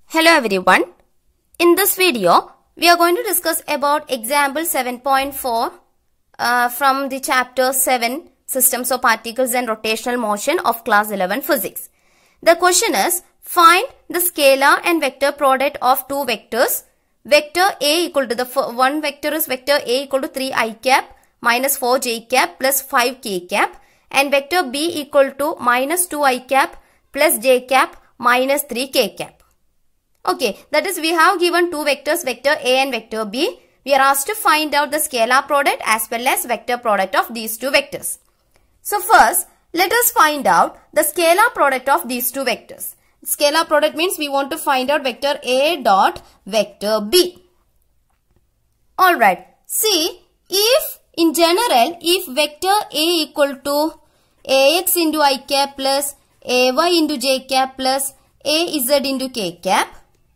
Hello everyone. In this video, we are going to discuss about example 7.4 from the chapter 7 Systems of Particles and Rotational Motion of class 11 Physics. The question is, find the scalar and vector product of two vectors. Vector A equal to the one vector is vector A equal to 3 I cap minus 4 j cap plus 5 k cap, and vector B equal to minus 2 I cap plus j cap minus 3 k cap. Okay, that is we have given two vectors, vector A and vector B. We are asked to find out the scalar product as well as vector product of these two vectors. So first, let us find out the scalar product of these two vectors. Scalar product means we want to find out vector A dot vector B. Alright, see, if in general, if vector A equal to Ax into I cap plus Ay into j cap plus Az into k cap,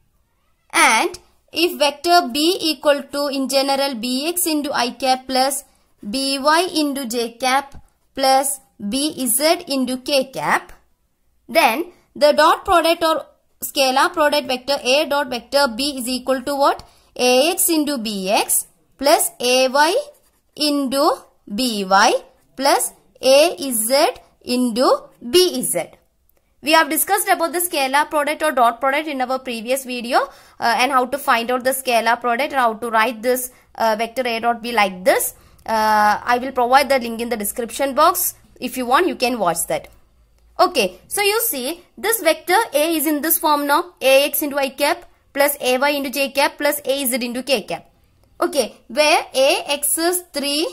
and if vector B equal to in general Bx into I cap plus By into j cap plus Bz into k cap, then the dot product or scalar product vector A dot vector B is equal to what? Ax into Bx plus Ay into By plus Az into Bz. We have discussed about the scalar product or dot product in our previous video and how to find out the scalar product and how to write this vector A dot B like this. I will provide the link in the description box. If you want, you can watch that. Okay, so you see this vector A is in this form now. Ax into I cap plus Ay into j cap plus Az into k cap. Okay, where Ax is 3,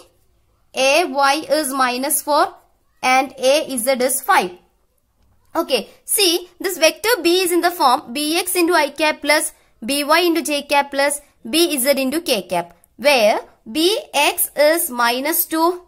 Ay is minus 4 and Az is 5. Okay, see this vector B is in the form Bx into I cap plus By into j cap plus Bz into k cap, where Bx is minus 2,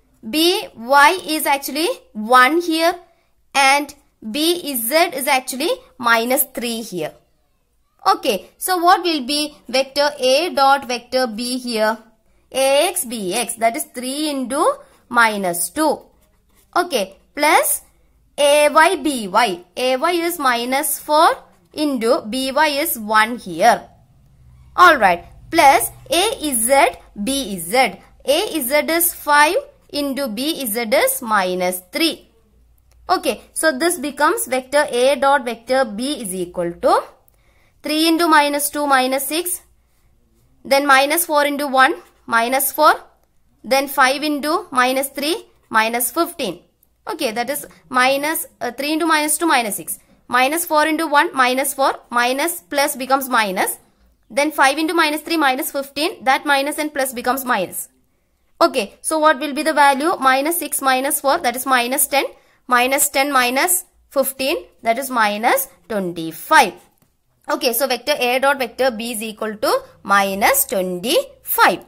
By is actually 1 here and Bz is actually minus 3 here. Okay, so what will be vector A dot vector B here? Ax Bx, that is 3 into minus 2. Okay, plus Ay By. Ay is minus 4 into By is 1 here. Alright. Plus Az Bz. Az is 5 into Bz is minus 3. Okay. So this becomes vector A dot vector B is equal to 3 into minus 2 minus 6. Then minus 4 into 1 minus 4. Then 5 into minus 3 minus 15. Okay, that is minus 3 into minus 2 minus 6. Minus 4 into 1 minus 4. Minus plus becomes minus. Then 5 into minus 3 minus 15. That minus and plus becomes minus. Okay, so what will be the value? Minus 6 minus 4, that is minus 10. Minus 10 minus 15, that is minus 25. Okay, so vector A dot vector B is equal to minus 25.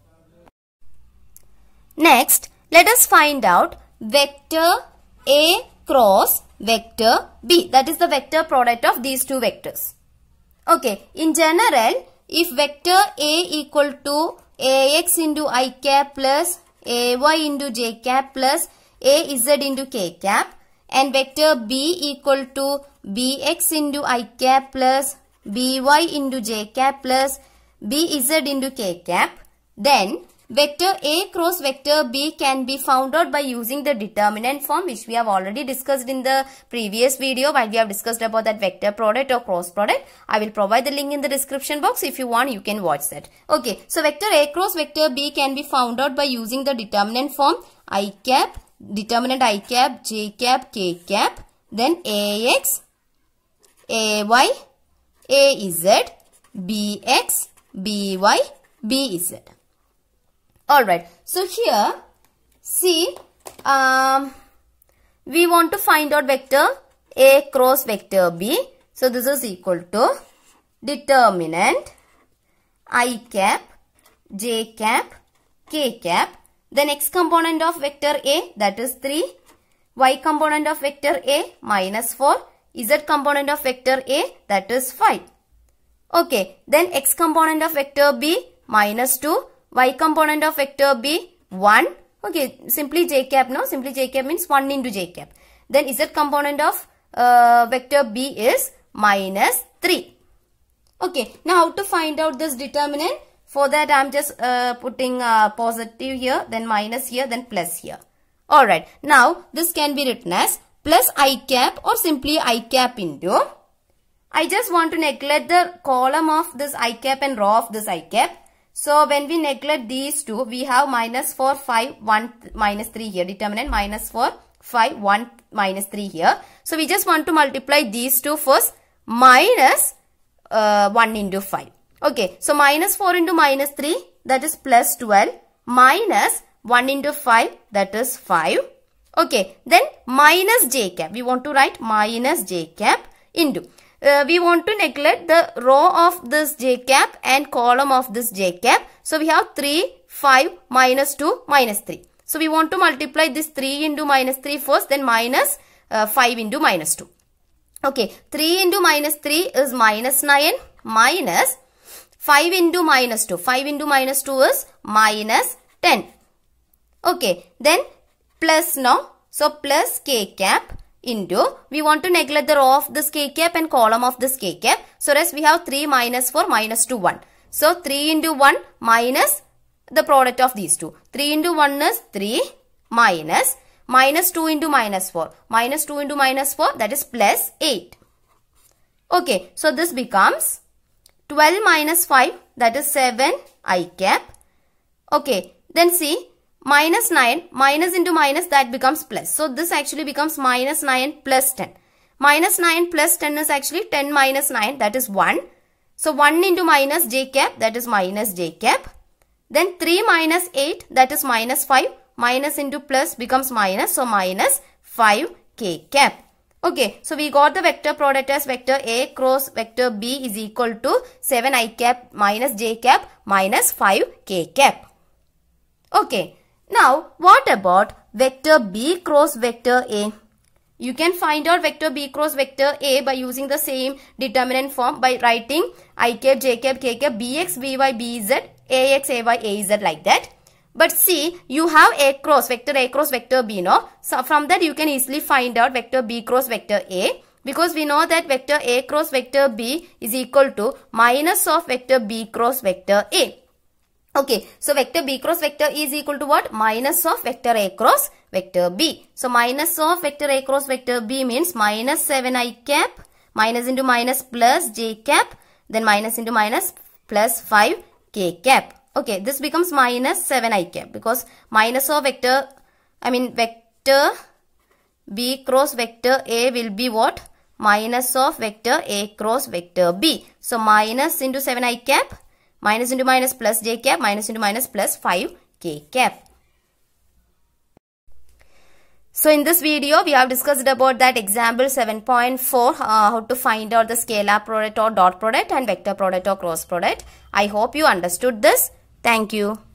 Next, let us find out vector A cross vector B. That is the vector product of these two vectors. Okay, in general, if vector A equal to Ax into I cap plus Ay into j cap plus Az into k cap, and vector B equal to Bx into I cap plus By into j cap plus Bz into k cap, then vector A cross vector B can be found out by using the determinant form, which we have already discussed in the previous video while we have discussed about that vector product or cross product. I will provide the link in the description box. If you want, you can watch that. Okay, so vector A cross vector B can be found out by using the determinant form I cap, determinant I cap, j cap, k cap, then Ax, Ay, Az, Bx, By, Bz. Alright, so here, see, we want to find out vector A cross vector B. So this is equal to determinant I cap, j cap, k cap, then x component of vector A, that is 3, y component of vector A minus 4, z component of vector A, that is 5. Okay, then x component of vector B minus 2, y component of vector B 1. Okay, simply j cap, no? Simply j cap means 1 into j cap. Then z component of vector B is minus 3. Okay, now how to find out this determinant? For that, I'm just putting positive here, then minus here, then plus here. Alright, now this can be written as plus I cap or simply I cap into. I just want to neglect the column of this I cap and row of this I cap. So when we neglect these two, we have minus 4, 5, 1, minus 3 here. Determinant minus 4, 5, 1, minus 3 here. So we just want to multiply these two first, minus 1 into 5. Okay, so minus 4 into minus 3, that is plus 12, minus 1 into 5, that is 5. Okay, then minus j cap. We want to write minus j cap into. We want to neglect the row of this j cap and column of this j cap. So we have 3, 5, minus 2, minus 3. So we want to multiply this 3 into minus 3 first, then minus 5 into minus 2. Okay, 3 into minus 3 is minus 9, minus 5 into minus 2. 5 into minus 2 is minus 10. Okay, then plus now. So plus k cap into, we want to neglect the row of this k cap and column of this k cap. So rest we have 3 minus 4 minus 2 1. So 3 into 1 minus the product of these two. 3 into 1 is 3 minus minus 2 into minus 4. Minus 2 into minus 4, that is plus 8. Okay, so this becomes 12 minus 5, that is 7 I cap. Okay, then see, minus 9, minus into minus, that becomes plus. So this actually becomes minus 9 plus 10. Minus 9 plus 10 is actually 10 minus 9, that is 1. So 1 into minus j cap, that is minus j cap. Then 3 minus 8, that is minus 5. Minus into plus becomes minus, so minus 5 k cap. Okay, so we got the vector product as vector A cross vector B is equal to 7 I cap minus j cap minus 5 k cap. Okay, now what about vector B cross vector A? You can find out vector B cross vector A by using the same determinant form by writing I cap, j cap, k cap, bx, by, bz, ax, ay, az like that. But see, you have vector A cross vector B, no? So from that you can easily find out vector B cross vector A, because we know that vector A cross vector B is equal to minus of vector B cross vector A. Okay, so vector B cross vector A is equal to what? Minus of vector A cross vector B. So minus of vector A cross vector B means minus 7 I cap, minus into minus plus j cap, then minus into minus plus 5 k cap. Okay, this becomes minus 7 I cap because minus of vector B cross vector A will be what? Minus of vector A cross vector B. So minus into 7 I cap, minus into minus plus j cap, minus into minus plus 5 k cap. So in this video, we have discussed about that example 7.4, how to find out the scalar product or dot product and vector product or cross product. I hope you understood this. Thank you.